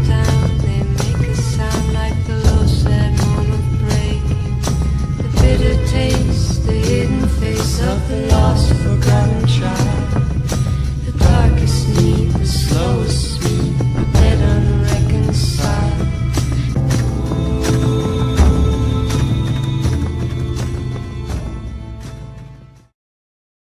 down, they make a sound like the low sad moan of break. The bitter taste